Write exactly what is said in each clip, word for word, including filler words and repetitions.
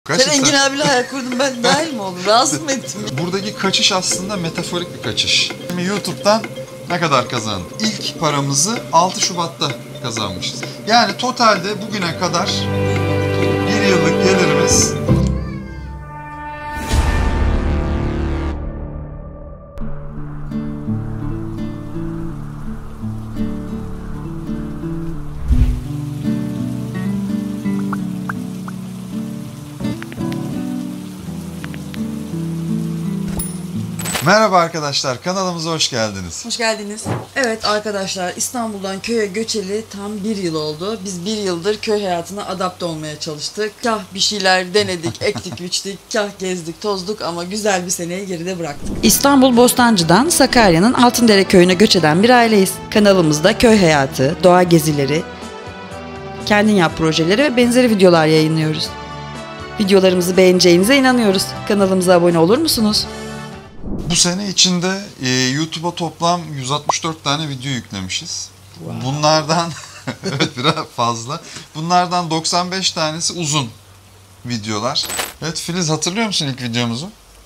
Kaç Sen Engin abiyle hayal kurdun, ben dahil mi oldum? Rahatsız mı ettim? Buradaki kaçış aslında metaforik bir kaçış. Şimdi YouTube'dan ne kadar kazandık? İlk paramızı altı Şubat'ta kazanmışız. Yani totalde bugüne kadar bir yıllık gelirimiz Merhaba arkadaşlar, kanalımıza hoş geldiniz. Hoş geldiniz. Evet arkadaşlar, İstanbul'dan köye göçeli tam bir yıl oldu. Biz bir yıldır köy hayatına adapte olmaya çalıştık. Kah bir şeyler denedik, ektik, biçtik, kah gezdik, tozduk ama güzel bir seneyi geride bıraktık. İstanbul Bostancı'dan Sakarya'nın Altındere köyüne göç eden bir aileyiz. Kanalımızda köy hayatı, doğa gezileri, kendin yap projeleri ve benzeri videolar yayınlıyoruz. Videolarımızı beğeneceğinize inanıyoruz. Kanalımıza abone olur musunuz? Bu sene içinde e, YouTube'a toplam yüz altmış dört tane video yüklemişiz. Wow. Bunlardan evet biraz fazla. Bunlardan doksan beş tanesi uzun videolar. Evet Filiz, hatırlıyor musun ilk videomuzu?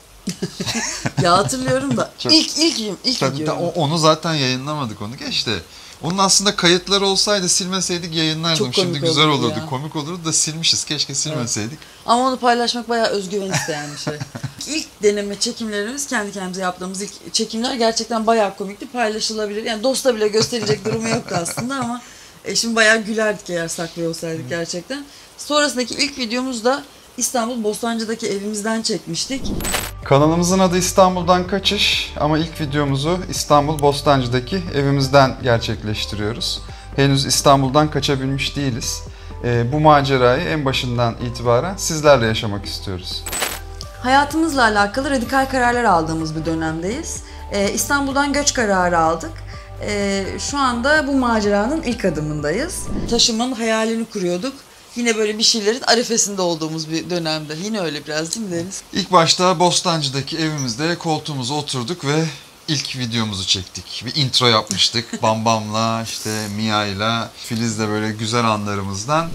Ya hatırlıyorum da Çok... ilk ilk ilk Tabii, video. Onu zaten yayınlamadık, onu geçti. Onun aslında kayıtları olsaydı silmeseydik yayınlardım. Şimdi güzel olurdu, ya. Komik olurdu da silmişiz. Keşke silmeseydik. Evet. Ama onu paylaşmak bayağı özgüven isteyen bir şey. İlk deneme çekimlerimiz, kendi kendimize yaptığımız ilk çekimler gerçekten bayağı komikti. Paylaşılabilir. Yani dosta bile gösterecek durumu yoktu aslında ama e, şimdi bayağı gülerdik eğer saklıyor olsaydık gerçekten. Sonrasındaki ilk videomuzda İstanbul Bostancı'daki evimizden çekmiştik. Kanalımızın adı İstanbul'dan Kaçış ama ilk videomuzu İstanbul Bostancı'daki evimizden gerçekleştiriyoruz. Henüz İstanbul'dan kaçabilmiş değiliz. E, bu macerayı en başından itibaren sizlerle yaşamak istiyoruz. Hayatımızla alakalı radikal kararlar aldığımız bir dönemdeyiz. E, İstanbul'dan göç kararı aldık. E, şu anda bu maceranın ilk adımındayız. Taşımanın hayalini kuruyorduk. Yine böyle bir şeylerin arifesinde olduğumuz bir dönemde. Yine öyle biraz değil mi Deniz? İlk başta Bostancı'daki evimizde koltuğumuza oturduk ve ilk videomuzu çektik. Bir intro yapmıştık. Bambam'la, işte Mia'yla, Filiz'le böyle güzel anlarımızdan.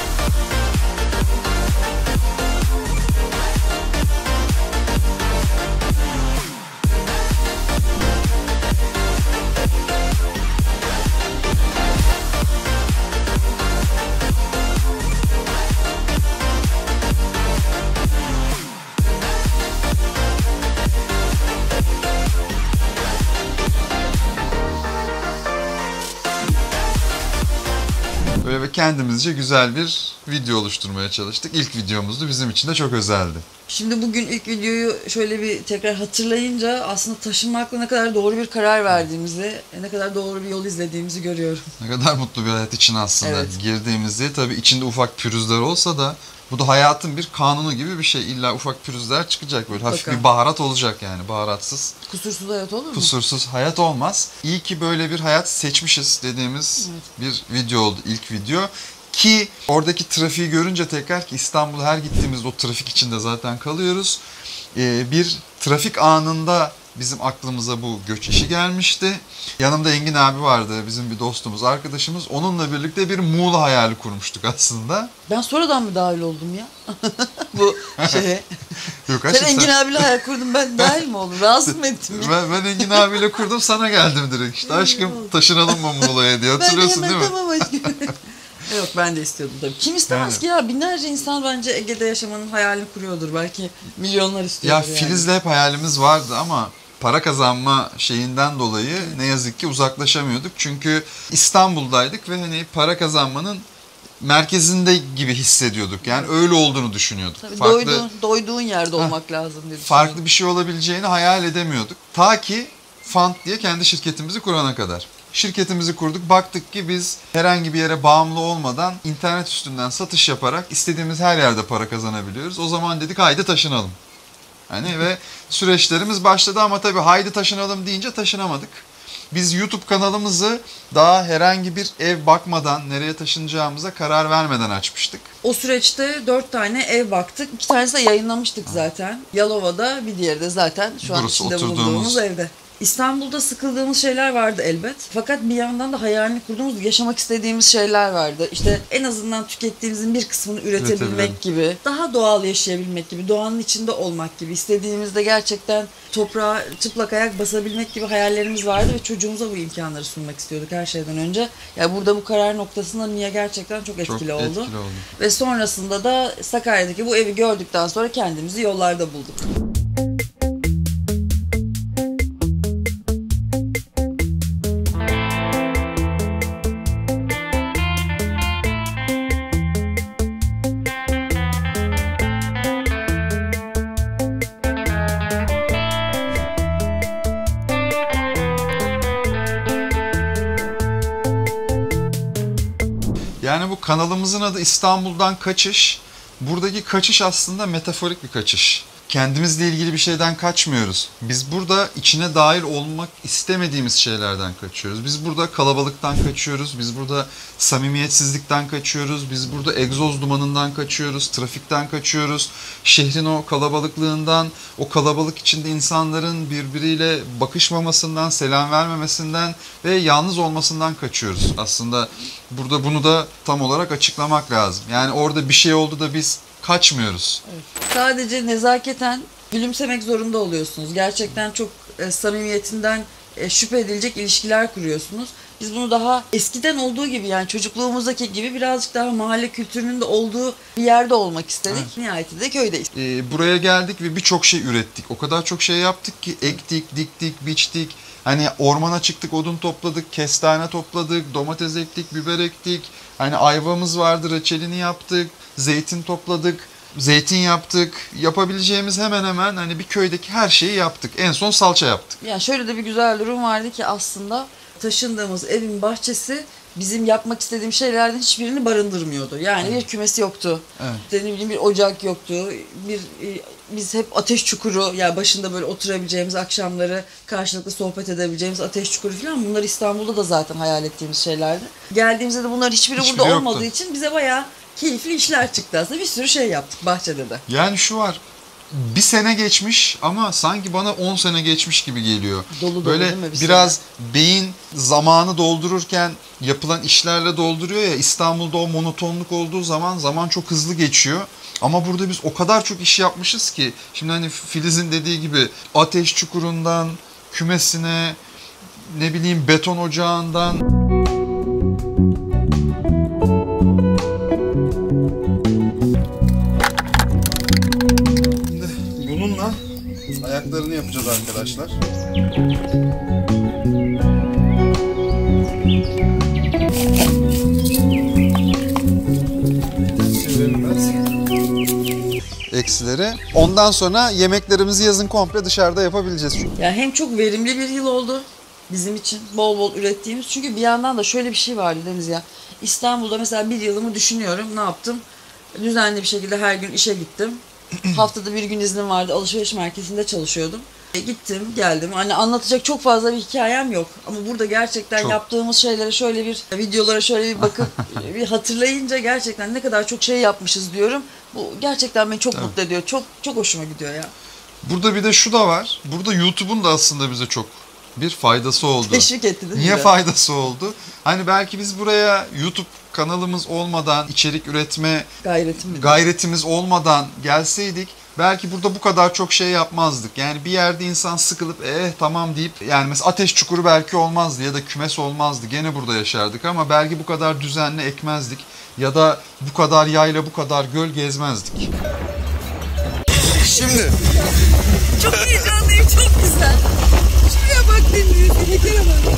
Böyle kendimizce güzel bir video oluşturmaya çalıştık. İlk videomuzdu, bizim için de çok özeldi. Şimdi bugün ilk videoyu şöyle bir tekrar hatırlayınca aslında taşınmakla ne kadar doğru bir karar verdiğimizi, ne kadar doğru bir yol izlediğimizi görüyorum. Ne kadar mutlu bir hayat için aslında evet. girdiğimizde, tabii içinde ufak pürüzler olsa da bu da hayatın bir kanunu gibi bir şey. İlla ufak pürüzler çıkacak, böyle hafif bir baharat olacak yani, baharatsız. Kusursuz hayat olur mu? Kusursuz hayat olmaz. İyi ki böyle bir hayat seçmişiz dediğimiz evet. bir video oldu, ilk video. Ki oradaki trafiği görünce tekrar, ki İstanbul'a her gittiğimizde o trafik içinde zaten kalıyoruz. Ee, bir trafik anında bizim aklımıza bu göç işi gelmişti. Yanımda Engin abi vardı, bizim bir dostumuz, arkadaşımız. Onunla birlikte bir Muğla hayali kurmuştuk aslında. Ben sonradan mı dahil oldum ya? Bu şeye. Yok, sen Engin sen... abiyle hayal kurdun, ben dahil mi oldum? Rahatsız mı ettim ya? Ben, ben Engin abiyle kurdum, sana geldim direkt. İşte aşkım taşınalım mı Muğla'ya diye, hatırlıyorsun değil mi? Tamam aşkım. Yok, ben de istiyordum tabii. Kim istemez yani. Ki ya? Binlerce insan bence Ege'de yaşamanın hayalini kuruyordur. Belki milyonlar istiyordur. Ya yani. Filiz'le hep hayalimiz vardı ama para kazanma şeyinden dolayı evet. ne yazık ki uzaklaşamıyorduk. Çünkü İstanbul'daydık ve hani para kazanmanın merkezinde gibi hissediyorduk. Yani evet. öyle olduğunu düşünüyorduk. Tabii farklı, doyduğun, doyduğun yerde ha, olmak lazım diye farklı bir şey olabileceğini hayal edemiyorduk. Ta ki Fund diye kendi şirketimizi kurana kadar. Şirketimizi kurduk. Baktık ki biz herhangi bir yere bağımlı olmadan internet üstünden satış yaparak istediğimiz her yerde para kazanabiliyoruz. O zaman dedik haydi taşınalım. Yani ve süreçlerimiz başladı ama tabii haydi taşınalım deyince taşınamadık. Biz YouTube kanalımızı daha herhangi bir ev bakmadan, nereye taşınacağımıza karar vermeden açmıştık. O süreçte dört tane ev baktık. İki tanesi de yayınlamıştık zaten. Yalova'da, bir diğeri de zaten şu an Burası içinde bulunduğumuz evde. İstanbul'da sıkıldığımız şeyler vardı elbet. Fakat bir yandan da hayalini kurduğumuz, yaşamak istediğimiz şeyler vardı. İşte en azından tükettiğimizin bir kısmını üretebilmek gibi, daha doğal yaşayabilmek gibi, doğanın içinde olmak gibi, istediğimizde gerçekten toprağa çıplak ayak basabilmek gibi hayallerimiz vardı ve çocuğumuza bu imkanları sunmak istiyorduk her şeyden önce. Yani burada bu karar noktasında Mia gerçekten çok etkili, çok oldu. etkili oldu. Ve sonrasında da Sakarya'daki bu evi gördükten sonra kendimizi yollarda bulduk. Yani bu kanalımızın adı İstanbul'dan Kaçış. Buradaki kaçış aslında metaforik bir kaçış. Kendimizle ilgili bir şeyden kaçmıyoruz. Biz burada içine dahil olmak istemediğimiz şeylerden kaçıyoruz. Biz burada kalabalıktan kaçıyoruz. Biz burada samimiyetsizlikten kaçıyoruz. Biz burada egzoz dumanından kaçıyoruz. Trafikten kaçıyoruz. Şehrin o kalabalıklığından, o kalabalık içinde insanların birbiriyle bakışmamasından, selam vermemesinden ve yalnız olmasından kaçıyoruz. Aslında burada bunu da tam olarak açıklamak lazım. Yani orada bir şey oldu da biz kaçmıyoruz. Evet. Sadece nezaketen gülümsemek zorunda oluyorsunuz. Gerçekten çok e, samimiyetinden e, şüphe edilecek ilişkiler kuruyorsunuz. Biz bunu daha eskiden olduğu gibi, yani çocukluğumuzdaki gibi birazcık daha mahalle kültürünün de olduğu bir yerde olmak istedik. Evet. Nihayetinde de köydeyiz. Ee, buraya geldik ve birçok şey ürettik. O kadar çok şey yaptık ki ektik, diktik, biçtik. Hani ormana çıktık, odun topladık, kestane topladık, domates ektik, biber ektik. Hani ayvamız vardı, reçelini yaptık, zeytin topladık, zeytin yaptık. Yapabileceğimiz hemen hemen hani bir köydeki her şeyi yaptık. En son salça yaptık. Yani şöyle de bir güzel durum vardı ki aslında taşındığımız evin bahçesi bizim yapmak istediğim şeylerden hiçbirini barındırmıyordu. Yani evet. Bir kümesi yoktu. Evet. İşte ne bileyim bir ocak yoktu. Bir biz hep ateş çukuru, yani başında böyle oturabileceğimiz, akşamları karşılıklı sohbet edebileceğimiz ateş çukuru falan, bunlar İstanbul'da da zaten hayal ettiğimiz şeylerdi. Geldiğimizde de bunlar hiçbiri, hiçbiri burada yoktu. Olmadığı için bize bayağı keyifli işler çıktı aslında. Bir sürü şey yaptık bahçede de. Yani şu var. Bir sene geçmiş ama sanki bana on sene geçmiş gibi geliyor. Dolu dolu, böyle değil mi? Bir biraz sene. Beyin zamanı doldururken yapılan işlerle dolduruyor ya. İstanbul'da o monotonluk olduğu zaman zaman çok hızlı geçiyor. Ama burada biz o kadar çok iş yapmışız ki, şimdi hani Filiz'in dediği gibi ateş çukurundan kümesine, ne bileyim beton ocağından. Bununla ayaklarını yapacağız arkadaşlar. Eksileri. Ondan sonra yemeklerimizi yazın komple dışarıda yapabileceğiz. Yani hem çok verimli bir yıl oldu bizim için, bol bol ürettiğimiz. Çünkü bir yandan da şöyle bir şey vardı Deniz ya. İstanbul'da mesela bir yılımı düşünüyorum. Ne yaptım? Düzenli bir şekilde her gün işe gittim. Haftada bir gün iznim vardı. Alışveriş merkezinde çalışıyordum. E, gittim, geldim. Hani anlatacak çok fazla bir hikayem yok. Ama burada gerçekten çok. Yaptığımız şeylere şöyle bir, videolara şöyle bir bakıp bir hatırlayınca gerçekten ne kadar çok şey yapmışız diyorum. Bu gerçekten beni çok evet. mutlu ediyor. Çok çok hoşuma gidiyor ya. Burada bir de şu da var. Burada YouTube'un da aslında bize çok bir faydası oldu. Teşvik etti değil mi? Niye faydası oldu? Hani belki biz buraya YouTube kanalımız olmadan, içerik üretme Gayretim gayretimiz olmadan gelseydik, belki burada bu kadar çok şey yapmazdık. Yani bir yerde insan sıkılıp eh tamam deyip, yani mesela ateş çukuru belki olmazdı ya da kümes olmazdı. Gene burada yaşardık ama belki bu kadar düzenli ekmezdik ya da bu kadar yayla, bu kadar göl gezmezdik. Şimdi çok heyecanlıyım, çok güzel. Şuraya bak Deniz, hekere bak.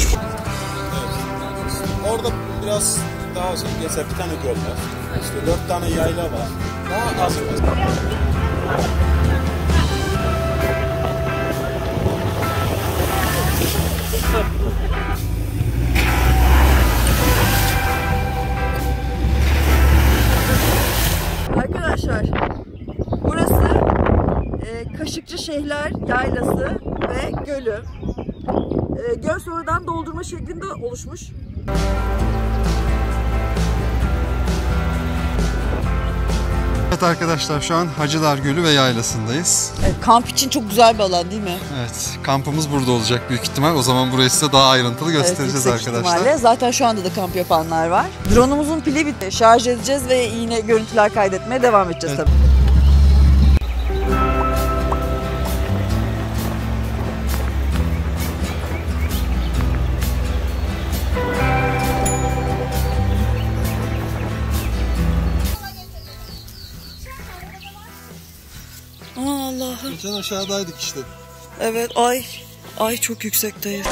Orada biraz daha şey, mesela bir tane göl var. İşte dört tane yayla var. Daha az var. Arkadaşlar, burası e, Kaşıkçı Şeyhler Yaylası ve Gölü. E, göl sonradan doldurma şeklinde oluşmuş. Evet arkadaşlar, şu an Hacılar Gölü ve Yaylası'ndayız. Evet, kamp için çok güzel bir alan değil mi? Evet, kampımız burada olacak büyük ihtimal. O zaman burayı size daha ayrıntılı göstereceğiz evet, yüksek arkadaşlar. ihtimalle. Zaten şu anda da kamp yapanlar var. Drone'umuzun pili bitti. Şarj edeceğiz ve yine görüntüler kaydetmeye devam edeceğiz Evet. tabii. Aman Allah'ım. Geçen aşağıdaydık işte. Evet, ay. Ay çok yüksekteyiz.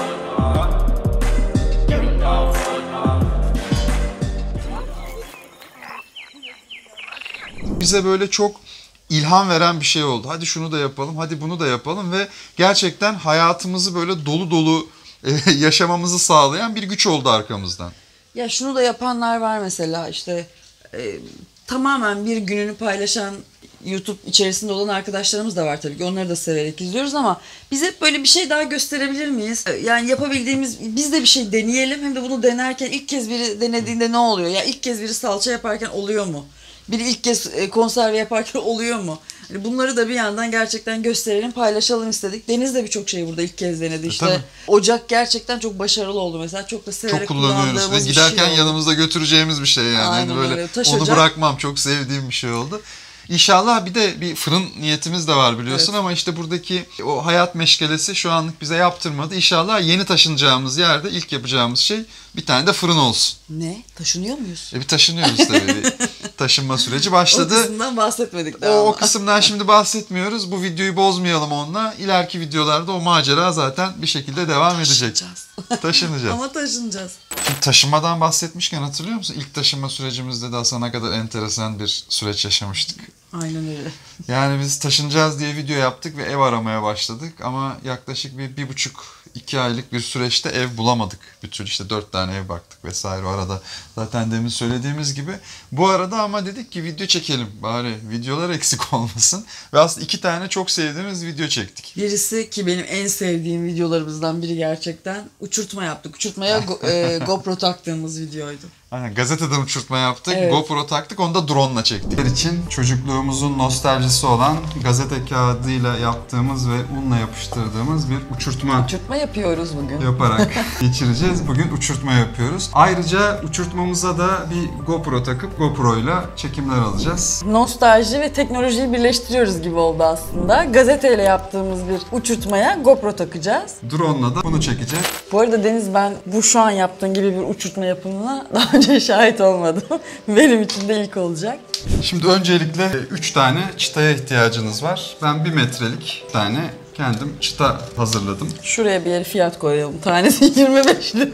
Bize böyle çok ilham veren bir şey oldu. Hadi şunu da yapalım, hadi bunu da yapalım ve gerçekten hayatımızı böyle dolu dolu yaşamamızı sağlayan bir güç oldu arkamızdan. Ya şunu da yapanlar var mesela işte e, tamamen bir gününü paylaşan YouTube içerisinde olan arkadaşlarımız da var tabii ki. Onları da severek izliyoruz ama biz hep böyle bir şey daha gösterebilir miyiz? Yani yapabildiğimiz, biz de bir şey deneyelim. Hem de bunu denerken ilk kez biri denediğinde ne oluyor? Ya ilk kez biri salça yaparken oluyor mu? Biri ilk kez konserve yaparken oluyor mu? Hani bunları da bir yandan gerçekten gösterelim, paylaşalım istedik. Deniz de birçok şeyi burada ilk kez denedi. İşte tabii. Ocak gerçekten çok başarılı oldu mesela. Çok da severek Çok kullanıyoruz ve kullandığımız bir giderken şey oldu. yanımızda götüreceğimiz bir şey yani. Aynen Hani böyle öyle. Taş onu ocak. bırakmam, çok sevdiğim bir şey oldu. İnşallah bir de bir fırın niyetimiz de var biliyorsun, Evet. ama işte buradaki o hayat meşgalesi şu anlık bize yaptırmadı. İnşallah yeni taşınacağımız yerde ilk yapacağımız şey bir tane de fırın olsun. Ne? Taşınıyor muyuz? E bir taşınıyoruz tabii. Bir taşınma süreci başladı. O kısımdan bahsetmedik daha O, o ama. kısımdan şimdi bahsetmiyoruz. Bu videoyu bozmayalım onunla. İleriki videolarda o macera zaten bir şekilde devam edecek. Taşınacağız. Taşınacağız. Ama taşınacağız. Şimdi taşınmadan bahsetmişken hatırlıyor musun? İlk taşınma sürecimizde de aslında ne kadar enteresan bir süreç yaşamıştık. Aynen öyle. Yani biz taşınacağız diye video yaptık ve ev aramaya başladık. Ama yaklaşık bir, bir buçuk, iki aylık bir süreçte ev bulamadık. Bir tür işte dört tane ev baktık vesaire o arada. Zaten demin söylediğimiz gibi. Bu arada ama dedik ki video çekelim. Bari videolar eksik olmasın. Ve aslında iki tane çok sevdiğimiz video çektik. Birisi ki benim en sevdiğim videolarımızdan biri gerçekten uçurtma yaptık. Uçurtmaya go- e, GoPro taktığımız videoydu. Aynen, gazeteden uçurtma yaptık, Evet. GoPro taktık, onu da drone'la çektik. Bizim için çocukluğumuzun nostaljisi olan gazete kağıdıyla yaptığımız ve unla yapıştırdığımız bir uçurtma Uçurtma yapıyoruz bugün. yaparak geçireceğiz. Bugün uçurtma yapıyoruz. Ayrıca uçurtmamıza da bir GoPro takıp GoPro'yla çekimler alacağız. Nostalji ve teknolojiyi birleştiriyoruz gibi oldu aslında. Gazeteyle yaptığımız bir uçurtmaya GoPro takacağız. Drone'la da bunu çekeceğiz. Bu arada Deniz, ben bu şu an yaptığın gibi bir uçurtma yapımına daha önce şahit olmadım. Benim için de ilk olacak. Şimdi öncelikle üç tane çıtaya ihtiyacınız var. Ben bir metrelik bir tane kendim çıta hazırladım. Şuraya bir yere fiyat koyalım. Tanesi yirmi beş lira.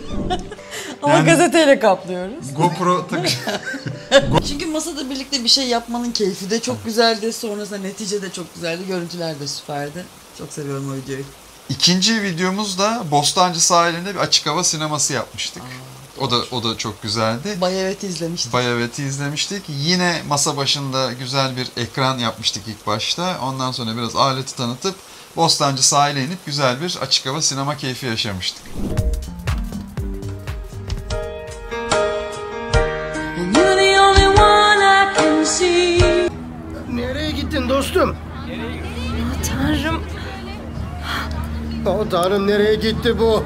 Ama Yani- gazeteyle kaplıyoruz. GoPro tak Çünkü masada birlikte bir şey yapmanın keyfi de çok güzeldi. Sonrasında netice de çok güzeldi. Görüntüler de süperdi. Çok seviyorum o videoyu. İkinci videomuzda Bostancı sahilinde bir açık hava sineması yapmıştık. O da o da çok güzeldi. Bay Evet'i izlemiştim. Bayavet'i izlemiştik. Yine masa başında güzel bir ekran yapmıştık ilk başta. Ondan sonra biraz aleti tanıtıp Bostancı sahile inip güzel bir açık hava sinema keyfi yaşamıştık. Nereye gittin dostum? Tanrım, O Tanrım, nereye gitti bu?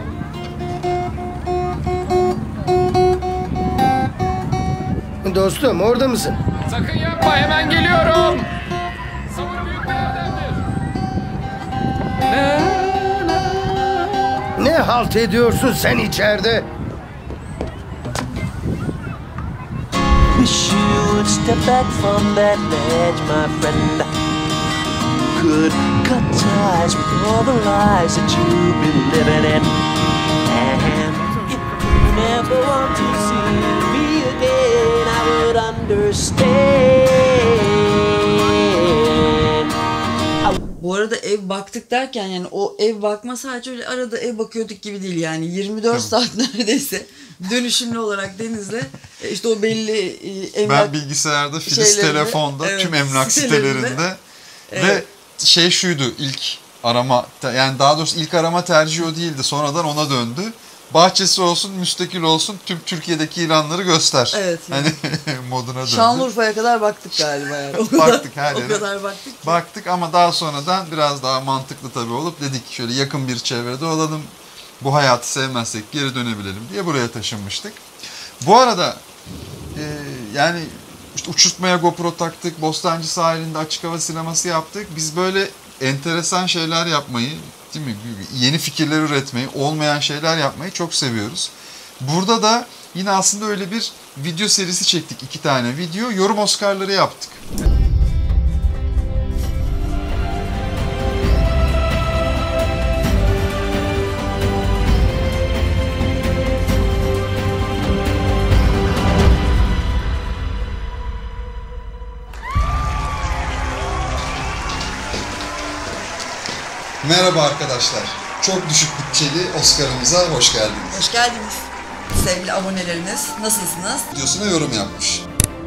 Dostum, orada mısın? sakın yapma, hemen geliyorum. Sabır büyük bir erdemdir. Ne halt ediyorsun sen içeride? Wish you would step back from that ledge, my friend. Could cut ties with all the lies that you've been living in. And if you never want to see me again, I would understand. Bu arada ev baktık derken yani o ev bakma sadece öyle arada ev bakıyorduk gibi değil yani yirmi dört saat neredeyse dönüşümlü olarak Deniz'le e, işte o belli e, emlak Ben bilgisayarda, Filiz şeylerinde, telefonda, evet, tüm emlak sitelerinde, sitelerinde ve evet. şey şuydu ilk arama, yani daha doğrusu ilk arama tercihi o değildi. Sonradan ona döndü. bahçesi olsun, müstakil olsun, tüm Türkiye'deki ilanları göster. Evet, yani. Hani moduna döndü. Şanlıurfa'ya kadar baktık galiba yani. O kadar, Baktık her o yere. kadar baktık ki. Baktık ama daha sonradan biraz daha mantıklı tabii olup dedik şöyle yakın bir çevrede olalım. Bu hayatı sevmezsek geri dönebilelim diye buraya taşınmıştık. Bu arada e, yani işte uçurtmaya GoPro taktık, Bostancı sahilinde açık hava sineması yaptık. Biz böyle enteresan şeyler yapmayı, değil mi? Yeni fikirler üretmeyi, olmayan şeyler yapmayı çok seviyoruz. Burada da yine aslında öyle bir video serisi çektik. iki tane video. Yorum Oscar'ları yaptık. Merhaba arkadaşlar. Çok düşük bütçeli Oscar'ımıza hoş geldiniz. Hoş geldiniz sevgili abonelerimiz. Nasılsınız? Videosuna yorum yapmış.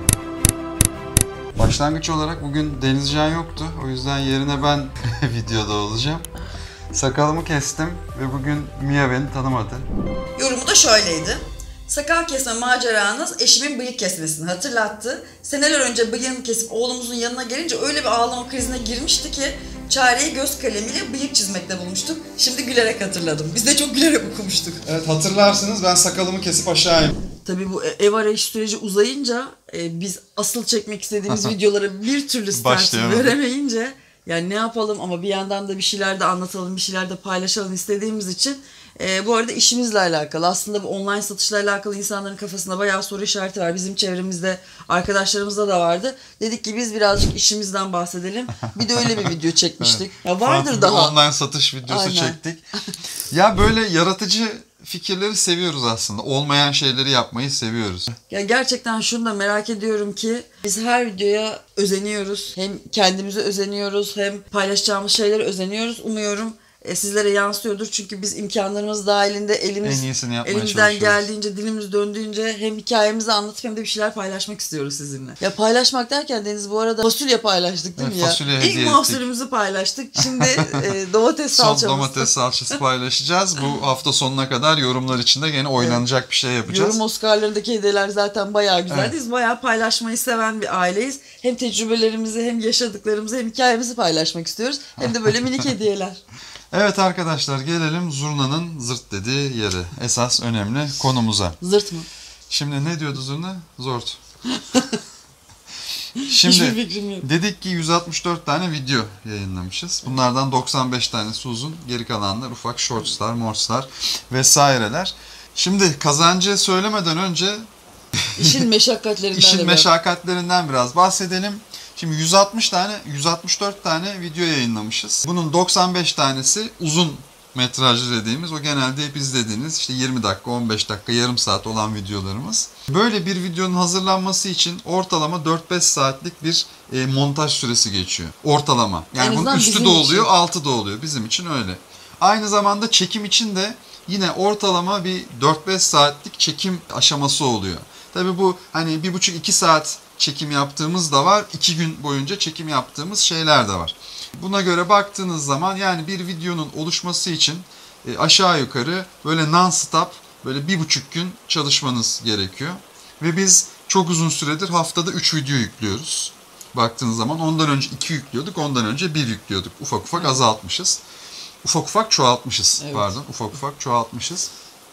Başlangıç olarak bugün Denizcan yoktu. O yüzden yerine ben videoda olacağım. Sakalımı kestim ve bugün Mia beni tanımadı. Yorumu da şöyleydi. Sakal kesme maceranız eşimin bıyık kesmesini hatırlattı. Seneler önce bıyığını kesip oğlumuzun yanına gelince öyle bir ağlama krizine girmişti ki çareyi göz kalemiyle bıyık çizmekte bulmuştuk. Şimdi gülerek hatırladım. Biz de çok gülerek okumuştuk. Evet, hatırlarsınız ben sakalımı kesip aşağı indim. Tabii bu ev arayış süreci uzayınca e, biz asıl çekmek istediğimiz videolara bir türlü start Başlayamadık. veremeyince yani ne yapalım ama bir yandan da bir şeyler de anlatalım, bir şeyler de paylaşalım istediğimiz için e, bu arada işimizle alakalı aslında bu online satışla alakalı insanların kafasında bayağı soru işareti var. Bizim çevremizde arkadaşlarımızda da vardı. Dedik ki biz birazcık işimizden bahsedelim. Bir de öyle bir video çekmiştik. Ya vardır Farklı daha. bir online satış videosu Aynen. çektik. Ya böyle yaratıcı fikirleri seviyoruz aslında. Olmayan şeyleri yapmayı seviyoruz. Ya gerçekten şunu da merak ediyorum ki biz her videoya özeniyoruz. Hem kendimize özeniyoruz hem paylaşacağımız şeylere özeniyoruz. Umuyorum e, sizlere yansıyordur. Çünkü biz imkanlarımız dahilinde elimiz, En iyisini yapmaya elimizden çalışıyoruz. geldiğince, dilimiz döndüğünce hem hikayemizi anlatıp hem de bir şeyler paylaşmak istiyoruz sizinle. Ya paylaşmak derken Deniz bu arada fasulye paylaştık değil mi Evet, ya? fasulye hediye İlk ettik. mahsulümüzü paylaştık. Şimdi e, domates Son salçamızı. domates salçası paylaşacağız. Bu hafta sonuna kadar yorumlar içinde gene oynanacak bir şey yapacağız. Yorum Oscar'larındaki hediyeler zaten bayağı güzeldi. Evet. Biz bayağı paylaşmayı seven bir aileyiz. Hem tecrübelerimizi hem yaşadıklarımızı hem hikayemizi paylaşmak istiyoruz. Hem de böyle minik hediyeler. Evet arkadaşlar gelelim zurnanın zırt dediği yere. Esas önemli konumuza. Zırt mı? Şimdi ne diyordu zurna? Zort. Hiçbir Şimdi fikrim yok. dedik ki yüz altmış dört tane video yayınlamışız. Bunlardan doksan beş tanesi uzun. Geri kalanlar ufak shortslar, mortslar vesaireler. Şimdi kazancı söylemeden önce İşin meşakkatlerinden de işin biraz. meşakkatlerinden biraz bahsedelim. Şimdi yüz altmış tane, yüz altmış dört tane video yayınlamışız. Bunun doksan beş tanesi uzun metrajlı dediğimiz, o genelde hep izlediğiniz işte yirmi dakika, on beş dakika, yarım saat olan videolarımız. Böyle bir videonun hazırlanması için ortalama dört beş saatlik bir e, montaj süresi geçiyor. Ortalama. En Yani bunun azından üstü bizim de oluyor, için. altı da oluyor. Bizim için öyle. Aynı zamanda çekim için de yine ortalama bir dört beş saatlik çekim aşaması oluyor. Tabii bu hani bir buçuk iki saat çekim yaptığımız da var. iki gün boyunca çekim yaptığımız şeyler de var. Buna göre baktığınız zaman yani bir videonun oluşması için e, aşağı yukarı böyle non-stop böyle bir buçuk gün çalışmanız gerekiyor. Ve biz çok uzun süredir haftada üç video yüklüyoruz. Baktığınız zaman ondan önce iki yüklüyorduk, ondan önce bir yüklüyorduk. Ufak ufak azaltmışız. Ufak ufak çoğaltmışız. Evet. Pardon, ufak ufak çoğaltmışız.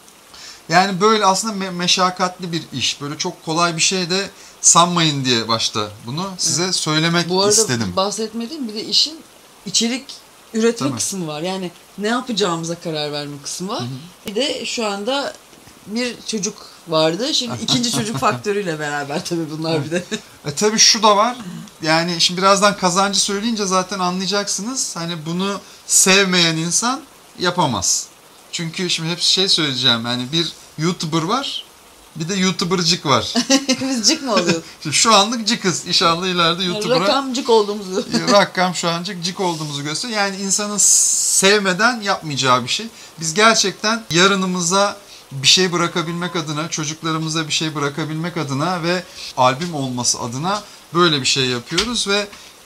Yani böyle aslında me- meşakkatli bir iş. Böyle çok kolay bir şey de sanmayın diye başta bunu size söylemek Bu arada istedim. bahsetmediğim bir de işin içerik üretme Tabii. kısmı var. Yani ne yapacağımıza karar verme kısmı var. Bir de şu anda bir çocuk vardı. Şimdi ikinci çocuk faktörüyle beraber tabii bunlar bir de. E tabii şu da var. Yani şimdi birazdan kazancı söyleyince zaten anlayacaksınız. Hani bunu sevmeyen insan yapamaz. Çünkü şimdi hep şey söyleyeceğim. Yani bir YouTuber var, bir de YouTuber'cık var. Biz cık mı oluyoruz? Şimdi şu anlık cıkız. İnşallah ileride YouTuber'a Rakamcık olduğumuzu. rakam şu ancak cık olduğumuzu gösteriyor. Yani insanın sevmeden yapmayacağı bir şey. Biz gerçekten yarınımıza bir şey bırakabilmek adına, çocuklarımıza bir şey bırakabilmek adına ve albüm olması adına böyle bir şey yapıyoruz ve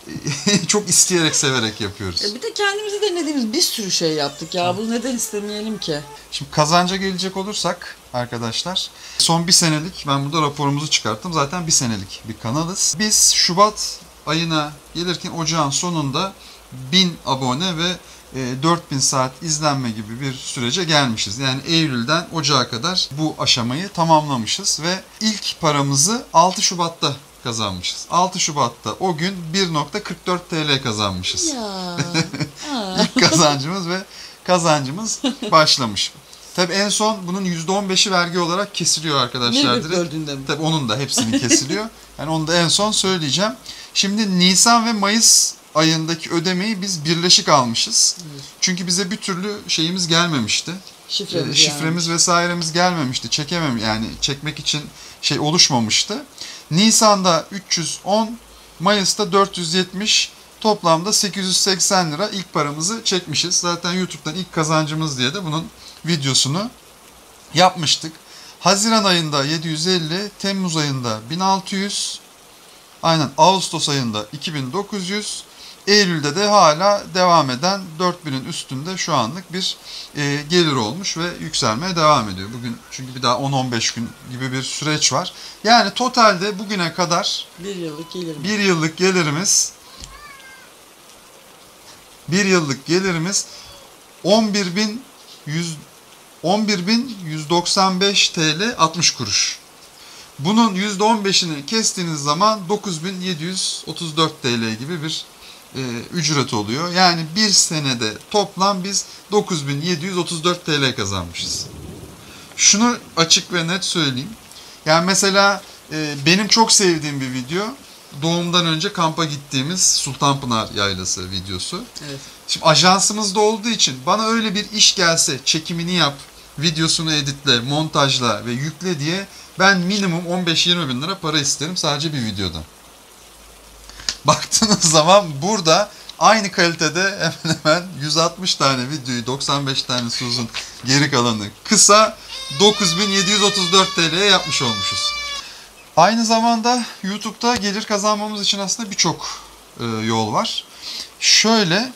çok isteyerek, severek yapıyoruz. E bir de kendimize denediğimiz bir sürü şey yaptık ya. Bunu neden istemeyelim ki? Şimdi kazanca gelecek olursak arkadaşlar, son bir senelik, ben burada raporumuzu çıkarttım. Zaten bir senelik bir kanalız. Biz Şubat ayına gelirken ocağın sonunda bin abone ve dört bin saat izlenme gibi bir sürece gelmişiz. Yani Eylül'den Ocağa kadar bu aşamayı tamamlamışız ve ilk paramızı altı Şubat'ta kazanmışız. altı Şubat'ta o gün bir nokta kırk dört T L kazanmışız. Ya. İlk kazancımız ve kazancımız başlamış. Tabii en son bunun yüzde on beşi vergi olarak kesiliyor arkadaşlar. Bir böldüğünde mi? Tabii onun da hepsini kesiliyor. Yani onu da en son söyleyeceğim. Şimdi Nisan ve Mayıs ayındaki ödemeyi biz birleşik almışız. Evet. Çünkü bize bir türlü şeyimiz gelmemişti. Şifremiz, e, şifremiz yani. Vesairemiz gelmemişti. Çekemem yani çekmek için şey oluşmamıştı. Nisan'da üç yüz on, Mayıs'ta dört yüz yetmiş, toplamda sekiz yüz seksen lira ilk paramızı çekmişiz. Zaten YouTube'dan ilk kazancımız diye de bunun videosunu yapmıştık. Haziran ayında yedi yüz elli, Temmuz ayında bin altı yüz, aynen Ağustos ayında iki bin dokuz yüz, Eylül'de de hala devam eden dört binin üstünde şu anlık bir e, gelir olmuş ve yükselmeye devam ediyor. Bugün çünkü bir daha on on beş gün gibi bir süreç var. Yani totalde bugüne kadar bir yıllık gelirimiz, bir yıllık gelirimiz bir yıllık gelirimiz on bir bin yüz doksan beş T L altmış kuruş. Bunun yüzde on beşini kestiğiniz zaman dokuz bin yedi yüz otuz dört T L gibi bir e, ücret oluyor. Yani bir senede toplam biz dokuz bin yedi yüz otuz dört T L kazanmışız. Şunu açık ve net söyleyeyim. Yani mesela e, benim çok sevdiğim bir video, doğumdan önce kampa gittiğimiz Sultanpınar Yaylası videosu. Evet. Şimdi ajansımızda olduğu için bana öyle bir iş gelse, çekimini yap, videosunu editle, montajla ve yükle diye ben minimum on beş yirmi bin lira para isterim sadece bir videodan. Baktığınız zaman burada aynı kalitede hemen hemen yüz altmış tane videoyu, doksan beş tane uzun, geri kalanı kısa, dokuz bin yedi yüz otuz dört T L'ye yapmış olmuşuz. Aynı zamanda YouTube'da gelir kazanmamız için aslında birçok e, yol var. Şöyle,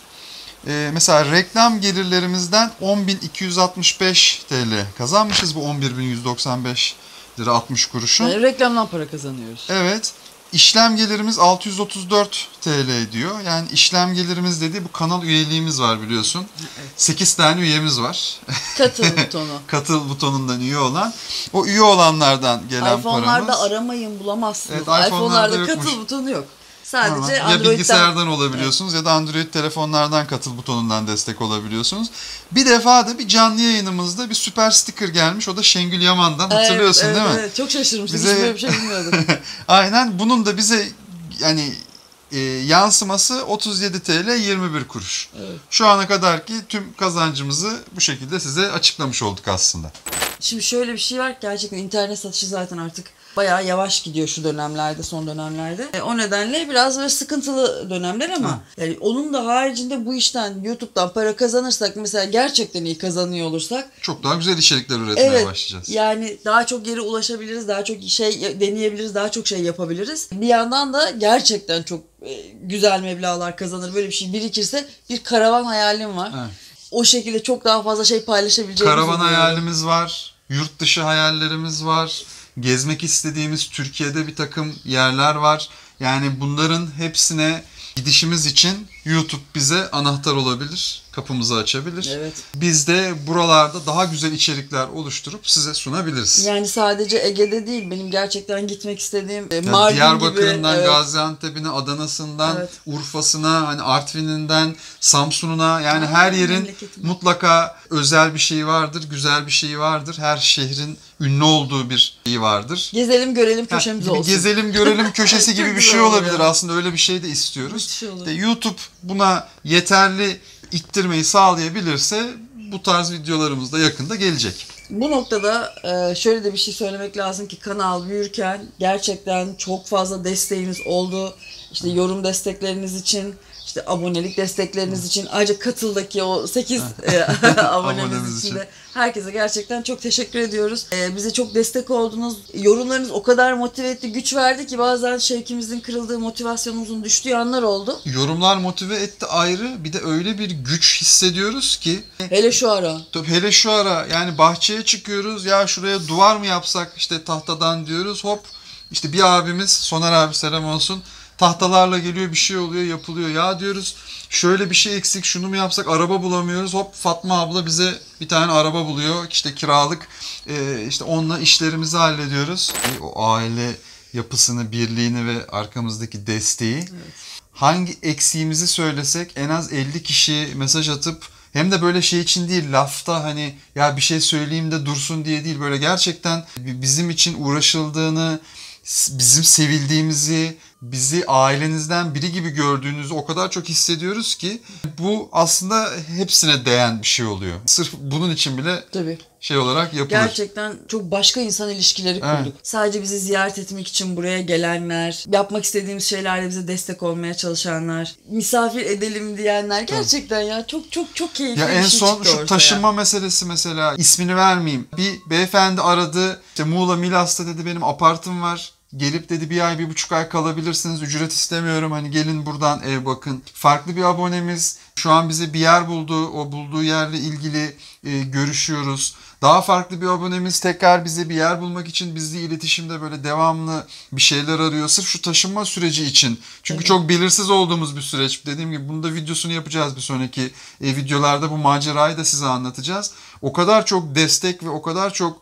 e, mesela reklam gelirlerimizden on bin iki yüz altmış beş T L kazanmışız, bu on bir bin yüz doksan beş lira altmış kuruşun. Yani reklamdan para kazanıyoruz. Evet. İşlem gelirimiz altı yüz otuz dört T L diyor. Yani işlem gelirimiz dediği bu kanal üyeliğimiz var biliyorsun. Evet. sekiz tane üyemiz var. Katıl butonu. Katıl butonundan üye olan. O üye olanlardan gelen iPhone'larda paramız. iPhone'larda aramayın bulamazsınız. Evet, iPhone'larda, iPhone'larda yokmuş. katıl butonu yok. Sadece Normal. Android'den. Ya bilgisayardan olabiliyorsunuz, evet, ya da Android telefonlardan katıl butonundan destek olabiliyorsunuz. Bir defa da bir canlı yayınımızda bir süper sticker gelmiş. O da Şengül Yaman'dan, hatırlıyorsun evet, değil evet, mi? Evet, çok şaşırmıştım. Bize... Hiç böyle bir şey bilmiyordum. Aynen, bunun da bize yani e, yansıması otuz yedi T L yirmi bir kuruş. Evet. Şu ana kadarki tüm kazancımızı bu şekilde size açıklamış olduk aslında. Şimdi şöyle bir şey var, gerçekten internet satışı zaten artık bayağı yavaş gidiyor şu dönemlerde, son dönemlerde. E, o nedenle biraz böyle sıkıntılı dönemler ama ha. Yani onun da haricinde bu işten, YouTube'dan para kazanırsak, mesela gerçekten iyi kazanıyor olursak çok daha güzel içerikler üretmeye evet, başlayacağız. Yani daha çok yere ulaşabiliriz, daha çok şey deneyebiliriz, daha çok şey yapabiliriz. Bir yandan da gerçekten çok e, güzel meblağlar kazanır. Böyle bir şey birikirse bir karavan hayalim var. Evet. O şekilde çok daha fazla şey paylaşabileceğimiz. Karavan hayalimiz var, yurt dışı hayallerimiz var. Gezmek istediğimiz Türkiye'de bir takım yerler var. Yani bunların hepsine gidişimiz için YouTube bize anahtar olabilir, kapımızı açabilir. Evet. Biz de buralarda daha güzel içerikler oluşturup size sunabiliriz. Yani sadece Ege'de değil, benim gerçekten gitmek istediğim yani Mardin Diyarbakır'ından, gibi, evet. Gaziantep'ine, Adana'sından, evet. Urfa'sına, hani Artvin'inden, Samsun'una, yani Aa, her yerin mutlaka özel bir şeyi vardır, güzel bir şeyi vardır. Her şehrin ünlü olduğu bir şeyi vardır. Gezelim görelim köşemiz yani, olsun. Gezelim görelim köşesi gibi bir şey olabilir. Aslında öyle bir şey de istiyoruz. Şey de YouTube buna yeterli ittirmeyi sağlayabilirse bu tarz videolarımız da yakında gelecek. Bu noktada şöyle de bir şey söylemek lazım ki, kanal büyürken gerçekten çok fazla desteğiniz oldu. İşte yorum destekleriniz için, İşte abonelik destekleriniz için, ayrıca Katıl'daki o sekiz e, abonemiz Abonemiz için için. de herkese gerçekten çok teşekkür ediyoruz. E, bize çok destek oldunuz. Yorumlarınız o kadar motive etti, güç verdi ki bazen şevkimizin kırıldığı, motivasyonumuzun düştüğü anlar oldu. Yorumlar motive etti ayrı. Bir de öyle bir güç hissediyoruz ki Hele şu ara. tabii hele şu ara yani bahçeye çıkıyoruz ya şuraya duvar mı yapsak işte tahtadan diyoruz hop işte bir abimiz Soner abi selam olsun tahtalarla geliyor bir şey oluyor yapılıyor ya diyoruz şöyle bir şey eksik şunu mu yapsak araba bulamıyoruz hop Fatma abla bize bir tane araba buluyor işte kiralık ee, işte onunla işlerimizi hallediyoruz. E, o aile yapısını birliğini ve arkamızdaki desteği evet. Hangi eksiğimizi söylesek en az elli kişi mesaj atıp hem de böyle şey için değil lafta hani ya bir şey söyleyeyim de dursun diye değil böyle gerçekten bizim için uğraşıldığını bizim sevildiğimizi bizi ailenizden biri gibi gördüğünüzü o kadar çok hissediyoruz ki bu aslında hepsine değen bir şey oluyor. Sırf bunun için bile Tabii. şey olarak yapılır. Gerçekten çok başka insan ilişkileri kurduk. Evet. Sadece bizi ziyaret etmek için buraya gelenler, yapmak istediğimiz şeylerde bize destek olmaya çalışanlar, misafir edelim diyenler gerçekten ya çok çok çok keyifli ya bir en şey son çıktı şu ortaya. taşınma meselesi mesela ismini vermeyeyim. Bir beyefendi aradı. İşte Muğla Milas'ta dedi benim apartım var. Gelip dedi bir ay bir buçuk ay kalabilirsiniz ücret istemiyorum hani gelin buradan ev bakın. Farklı bir abonemiz şu an bize bir yer buldu o bulduğu yerle ilgili e, görüşüyoruz. Daha farklı bir abonemiz tekrar bize bir yer bulmak için bizle iletişimde böyle devamlı bir şeyler arıyor. Sırf şu taşınma süreci için. Çünkü evet. Çok belirsiz olduğumuz bir süreç. Dediğim gibi bunu da videosunu yapacağız bir sonraki e, videolarda bu macerayı da size anlatacağız. O kadar çok destek ve o kadar çok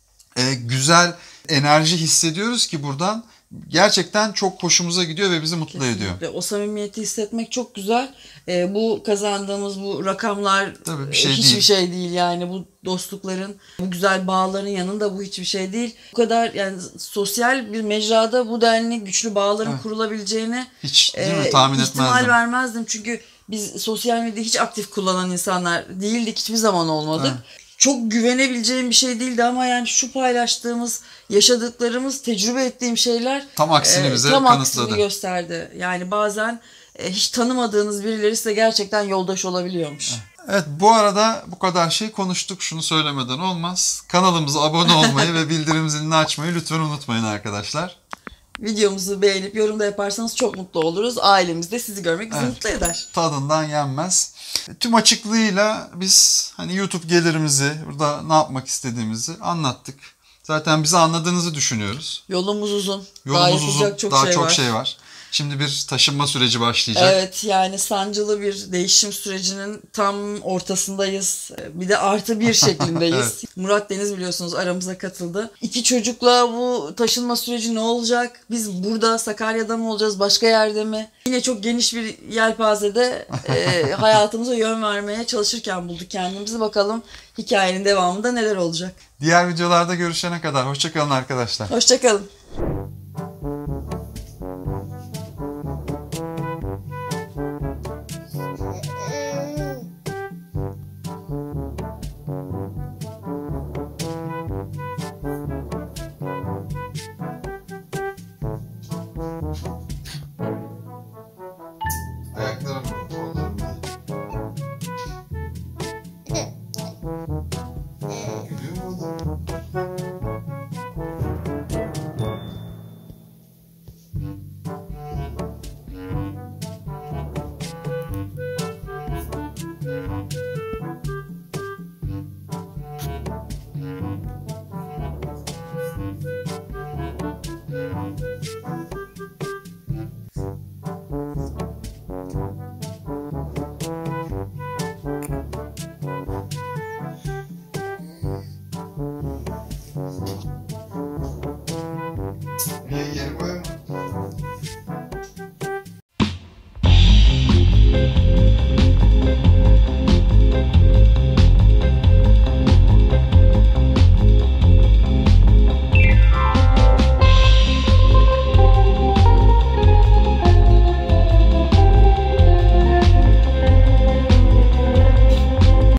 e, güzel enerji hissediyoruz ki buradan gerçekten çok hoşumuza gidiyor ve bizi mutlu Kesinlikle. ediyor. O samimiyeti hissetmek çok güzel. Ee, bu kazandığımız bu rakamlar Tabii bir şey hiçbir değil. şey değil yani bu dostlukların, bu güzel bağların yanında bu hiçbir şey değil. Bu kadar yani sosyal bir mecrada bu denli güçlü bağların evet. kurulabileceğini hiç değil mi? E, Tahmin ihtimal etmezdim. vermezdim çünkü biz sosyal medyayı hiç aktif kullanan insanlar değildik, hiçbir zaman olmadık. Evet. Çok güvenebileceğim bir şey değildi ama yani şu paylaştığımız, yaşadıklarımız, tecrübe ettiğim şeyler tam aksini e, bize tam kanıtladı. aksini gösterdi. Yani bazen e, hiç tanımadığınız birileri size gerçekten yoldaş olabiliyormuş. Evet bu arada bu kadar şey konuştuk. Şunu söylemeden olmaz. Kanalımıza abone olmayı ve bildirim zilini açmayı lütfen unutmayın arkadaşlar. Videomuzu beğenip yorum da yaparsanız çok mutlu oluruz. Ailemizde sizi görmek bizi evet. mutlu eder. Tadından yenmez. Tüm açıklığıyla biz hani YouTube gelirimizi, burada ne yapmak istediğimizi anlattık. Zaten bizi anladığınızı düşünüyoruz. Yolumuz uzun. Yolumuz daha uzun. Çok daha şey çok var. şey var. Şimdi bir taşınma süreci başlayacak. Evet yani sancılı bir değişim sürecinin tam ortasındayız. Bir de artı bir şeklindeyiz. Evet. Murat Deniz biliyorsunuz aramıza katıldı. İki çocukla bu taşınma süreci ne olacak? Biz burada Sakarya'da mı olacağız? Başka yerde mi? Yine çok geniş bir yelpazede e, hayatımıza yön vermeye çalışırken bulduk kendimizi. Bakalım hikayenin devamında neler olacak? Diğer videolarda görüşene kadar hoşça kalın arkadaşlar. Hoşça kalın.